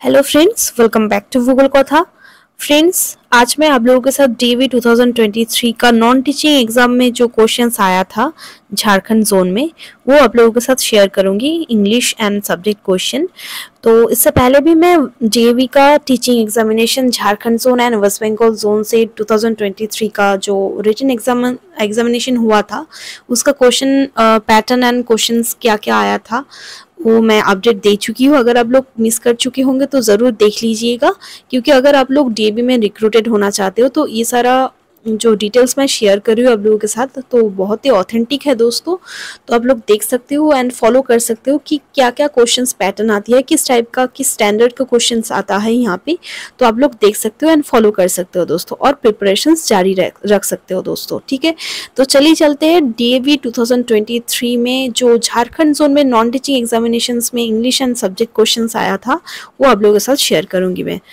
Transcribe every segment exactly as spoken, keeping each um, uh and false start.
Hello friends, welcome back to Bhugol Katha. Friends, आज मैं आप लोगों के साथ DV two thousand twenty three का नॉन टीचिंग एग्जाम में जो क्वेश्चंस आया था झारखंड जोन में, वो आप लोगों के साथ शेयर करूंगी, इंग्लिश एंड सब्जेक्ट क्वेश्चन। तो इससे पहले भी मैं डीवी का teaching examination Jharkhand zone and West Bengal zone से टू थाउजेंड ट्वेंटी थ्री का जो रिटन एग्जाम एग्जामिनेशन हुआ था उसका क्वेश्चन पैटर्न एंड क्वेश्चंस क्या क्या आया था वो मैं अपडेट दे चुकी हूँ। अगर आप लोग मिस कर चुके होंगे तो ज़रूर देख लीजिएगा, क्योंकि अगर आप लोग डीएवी में रिक्रूटेड होना चाहते हो तो ये सारा जो डिटेल्स मैं शेयर कर रही हूँ आप लोगों के साथ तो बहुत ही ऑथेंटिक है दोस्तों। तो आप लोग देख सकते हो एंड फॉलो कर सकते हो कि क्या क्या क्वेश्चंस पैटर्न आती है, किस टाइप का, किस स्टैंडर्ड का क्वेश्चंस आता है यहाँ पे। तो आप लोग देख सकते हो एंड फॉलो कर सकते हो दोस्तों, और प्रिपरेशंस जारी रख सकते हो दोस्तों। ठीक है, तो चलिए चलते हैं DAV two thousand twenty three में जो झारखंड जोन में नॉन टीचिंग एग्जामिनेशन में इंग्लिश एंड सब्जेक्ट क्वेश्चन आया था वो आप लोगों के साथ शेयर करूंगी मैं।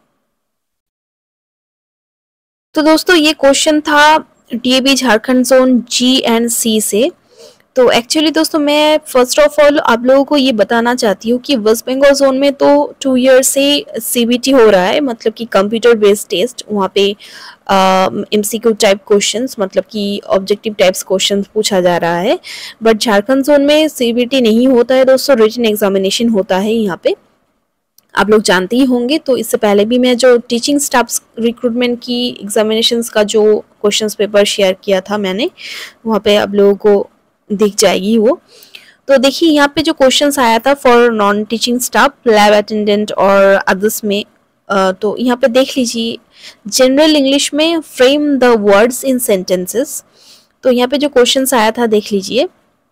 तो दोस्तों ये क्वेश्चन था DAV Jharkhand zone G and C से। तो एक्चुअली दोस्तों मैं फर्स्ट ऑफ ऑल आप लोगों को ये बताना चाहती हूँ कि वेस्ट बंगाल जोन में तो टू ईयर से सीबीटी हो रहा है, मतलब कि कंप्यूटर बेस्ड टेस्ट। वहाँ पे एमसीक्यू टाइप क्वेश्चंस, मतलब कि ऑब्जेक्टिव टाइप्स क्वेश्चंस पूछा जा रहा है। बट झारखंड जोन में सीबीटी नहीं होता है दोस्तों, रिटन एग्जामिनेशन होता है यहाँ पे, आप लोग जानते ही होंगे। तो इससे पहले भी मैं जो टीचिंग स्टाफ रिक्रूटमेंट की एग्जामिनेशंस का जो क्वेश्चंस पेपर शेयर किया था मैंने, वहाँ पे आप लोगों को दिख जाएगी वो। तो देखिए यहाँ पे जो क्वेश्चंस आया था for non teaching staff, lab attendant और अदर्स में, तो यहाँ पे देख लीजिए जनरल इंग्लिश में frame the words in sentences. तो यहाँ पे जो क्वेश्चंस आया था देख लीजिए।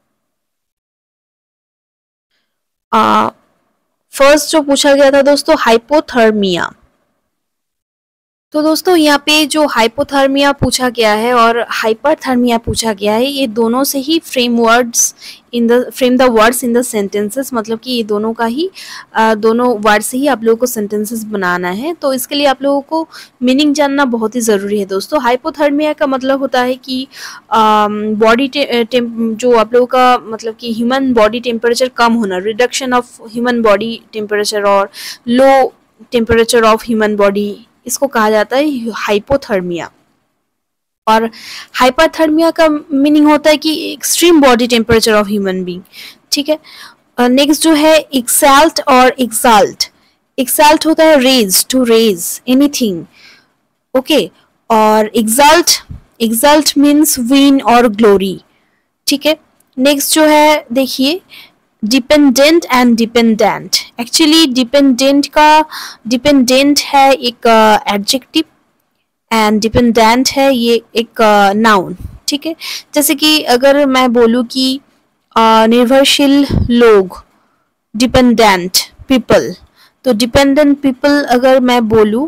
फर्स्ट जो पूछा गया था दोस्तों, हाइपोथर्मिया। तो दोस्तों यहाँ पे जो हाइपोथर्मिया पूछा गया है और हाइपरथर्मिया पूछा गया है, ये दोनों से ही frame words in the frame the words in the sentences, मतलब कि ये दोनों का ही आ, दोनों वर्ड से ही आप लोगों को सेंटेंसेस बनाना है। तो इसके लिए आप लोगों को मीनिंग जानना बहुत ही ज़रूरी है दोस्तों। हाइपोथर्मिया का मतलब होता है कि बॉडी जो आप लोगों का मतलब कि ह्यूमन बॉडी टेम्परेचर कम होना, reduction of human body temperature और low temperature of human body, इसको कहा जाता है हाइपोथर्मिया। और हाइपरथर्मिया का मीनिंग होता है कि extreme body temperature of human being. ठीक है, नेक्स्ट जो है एक्साल्ट और एक्साल्ट। एक्साल्ट होता है raise, to raise anything, okay. और एक्साल्ट एक्साल्ट मीन्स विन और ग्लोरी। ठीक है, नेक्स्ट जो है देखिए dependent and dependent. Actually dependent का डिपेंडेंट है एक एडजेक्टिव एंड डिपेंडेंट है ये एक नाउन। ठीक है, जैसे कि अगर मैं बोलूँ कि uh, निर्भरशील लोग, डिपेंडेंट पीपल, तो डिपेंडेंट पीपल अगर मैं बोलूँ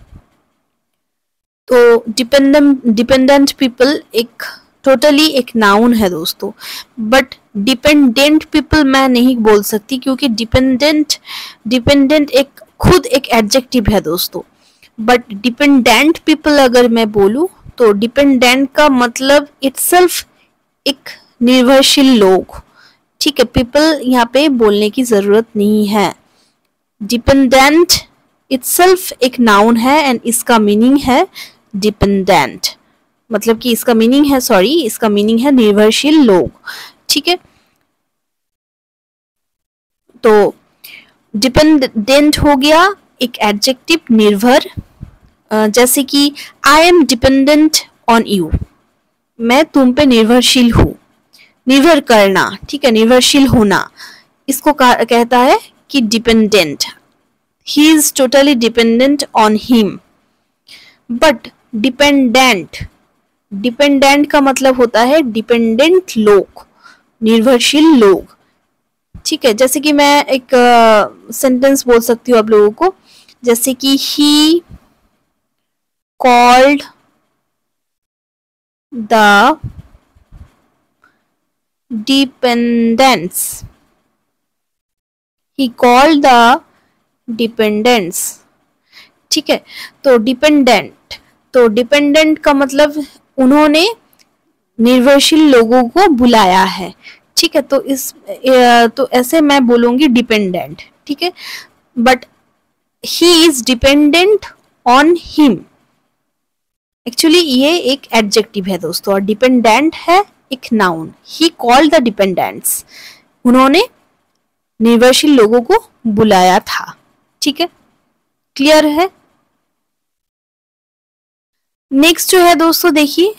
तो डिपेंडेंट डिपेंडेंट पीपल एक टोटली totally एक नाउन है दोस्तों। बट डिपेंडेंट पीपल मैं नहीं बोल सकती, क्योंकि डिपेंडेंट डिपेंडेंट एक खुद एक एडजेक्टिव है दोस्तों। बट डिपेंडेंट पीपल अगर मैं बोलूँ तो डिपेंडेंट का मतलब इटसेल्फ एक निर्भरशील लोग। ठीक है, पीपल यहाँ पे बोलने की जरूरत नहीं है। डिपेंडेंट इटसेल्फ एक नाउन है एंड इसका मीनिंग है डिपेंडेंट, मतलब कि इसका मीनिंग है सॉरी इसका मीनिंग है निर्भरशील लोग। ठीक है, तो डिपेंडेंट हो गया एक एडजेक्टिव निर्भर, जैसे कि I am dependent on you, मैं तुम पे निर्भरशील हूँ। निर्भर करना, ठीक है, निर्भरशील होना, इसको कहता है कि dependent. He is totally dependent on him. But dependent dependent का मतलब होता है डिपेंडेंट लोग, निर्भरशील लोग। ठीक है, जैसे कि मैं एक सेंटेंस uh, बोल सकती हूँ आप लोगों को, जैसे कि he called the dependents he called the dependents. ठीक है, तो डिपेंडेंट तो डिपेंडेंट का मतलब उन्होंने निर्भरशील लोगों को बुलाया है। ठीक है, तो इस तो ऐसे मैं बोलूंगी डिपेंडेंट। ठीक है, but he is dependent on him. Actually ये एक एडजेक्टिव है दोस्तों, और डिपेंडेंट है एक noun. He called the dependents, उन्होंने निर्भरशील लोगों को बुलाया था। ठीक है, क्लियर है। नेक्स्ट जो है दोस्तों देखिए,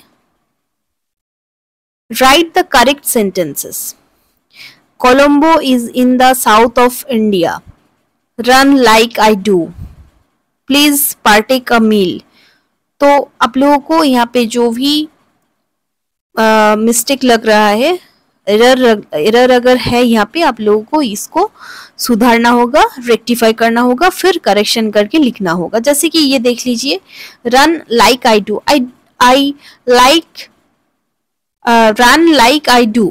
write the correct sentences. Colombo is in the south of India, run like I do, please partake a meal. तो आप लोगों को यहाँ पे जो भी मिस्टेक लग रहा है, एरर एरर अगर है यहाँ पे, आप लोगों को इसको सुधारना होगा, रेक्टिफाई करना होगा, फिर करेक्शन करके लिखना होगा। जैसे कि ये देख लीजिए, run like I do, I I like run like I do.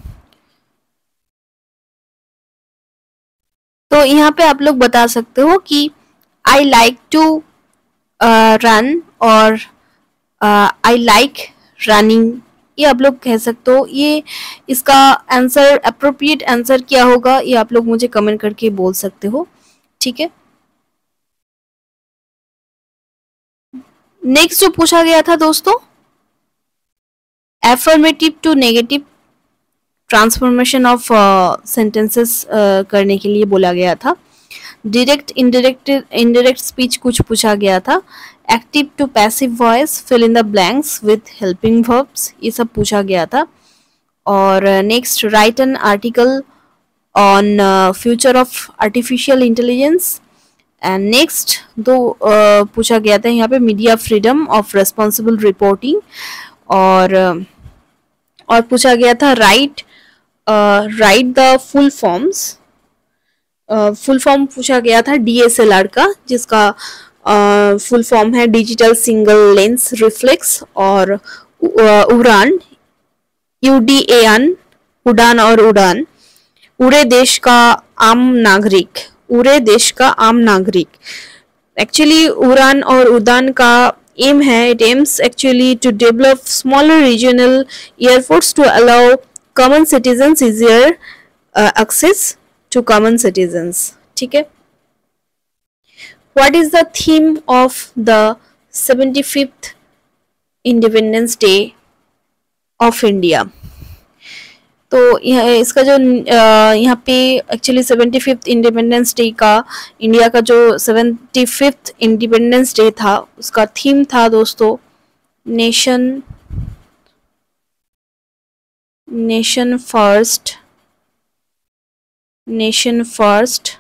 तो यहाँ पे आप लोग बता सकते हो कि आई लाइक टू रन और आई लाइक रनिंग, ये आप लोग कह सकते हो। ये इसका आंसर, अप्रोप्रिएट आंसर क्या होगा, ये आप लोग मुझे कमेंट करके बोल सकते हो। ठीक है, नेक्स्ट जो पूछा गया था दोस्तों, affirmative to negative transformation of sentences करने के लिए बोला गया था। डायरेक्ट इनडायरेक्ट इनडायरेक्ट स्पीच कुछ पूछा गया था। Active to passive voice, fill in the blanks with helping verbs, ये सब पूछा गया था। और next, write an article on future of artificial intelligence. And next दो uh, पूछा गया था यहाँ पे, media freedom of responsible reporting. और uh, और पूछा गया था, write write the full forms. Full form पूछा गया था डी एस एल आर का, जिसका फुल uh, फॉर्म है डिजिटल सिंगल लेंस रिफ्लेक्स। और uh, Udan, U D A N, Udan और उड़ान, उड़े देश का आम नागरिक, उड़े देश का आम नागरिक। एक्चुअली उड़ान और उड़ान का एम है, it aims actually to develop smaller regional airports to allow common citizens easier access to common citizens. ठीक है, what is the theme of the seventy fifth Independence Day of India. तो इसका जो यहाँ पे actually seventy fifth Independence Day का, India का जो सेवेंटी फिफ्थ इंडिपेंडेंस डे था, उसका थीम था दोस्तों, nation nation first, nation first,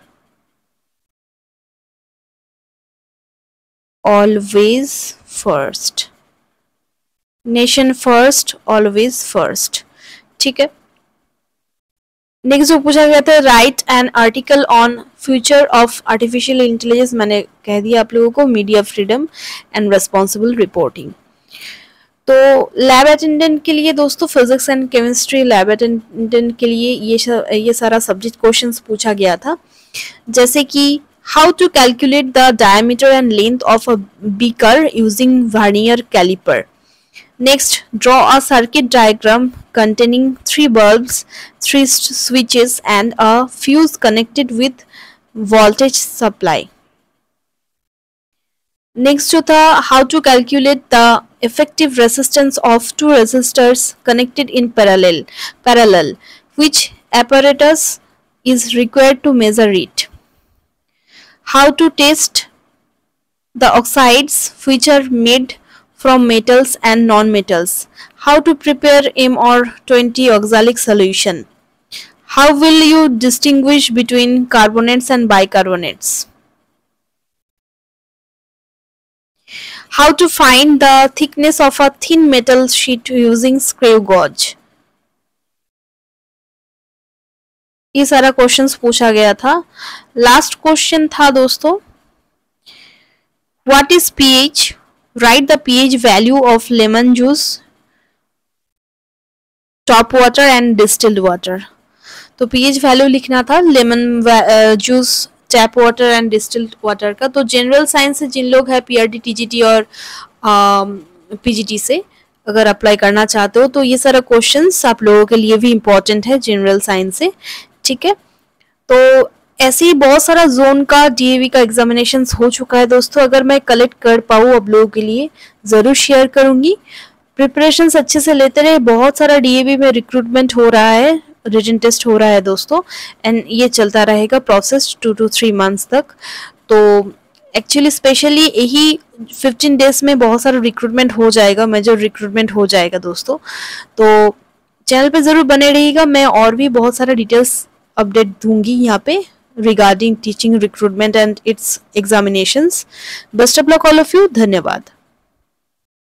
always first, nation first always first. ठीक है, नेक्स्ट जो पूछा गया था, write an article on future of artificial intelligence, मैंने कह दिया आप लोगों को, media freedom and responsible reporting. तो लैब अटेंडेंट के लिए दोस्तों, physics and chemistry lab attendant के लिए ये ये सारा सब्जेक्ट क्वेश्चंस पूछा गया था। जैसे कि how to calculate the diameter and length of a beaker using vernier calliper. Next, draw a circuit diagram containing three bulbs, three switches and a fuse connected with voltage supply. Next जो था, how to calculate the effective resistance of two resistors connected in parallel, parallel, which apparatus is required to measure it. How to test the oxides which are made from metals and non-metals. How to prepare M or twenty oxalic solution. How will you distinguish between carbonates and bicarbonates? How to find the thickness of a thin metal sheet using screw gauge. ये सारा questions पूछा गया था। Last question था दोस्तों, What is pH? Write the pH value of lemon juice, top water and distilled water. तो pH value लिखना था lemon juice, tap water and distilled water का। तो जनरल साइंस से जिन लोग हैं पीआरटी, टीजीटी और पीजीटी से अगर अप्लाई करना चाहते हो, तो ये सारा क्वेश्चंस आप लोगों के लिए भी इम्पोर्टेंट है जनरल साइंस से। ठीक है, तो ऐसे ही बहुत सारा जोन का डीएवी का एग्जामिनेशन हो चुका है दोस्तों। अगर मैं कलेक्ट कर पाऊँ आप लोगों के लिए ज़रूर शेयर करूँगी। प्रिपरेशन अच्छे से लेते रहे। बहुत सारा डीएवी में रिक्रूटमेंट हो रहा है, रिटन टेस्ट हो रहा है दोस्तों, एंड ये चलता रहेगा process two to three months तक। तो एक्चुअली स्पेशली यही फिफ्टीन डेज में बहुत सारा रिक्रूटमेंट हो जाएगा, मेजर रिक्रूटमेंट हो जाएगा दोस्तों। तो चैनल पे ज़रूर बने रहिएगा, मैं और भी बहुत सारा डिटेल्स अपडेट दूंगी यहाँ पे regarding teaching recruitment and its examinations. Best of luck all of you. धन्यवाद।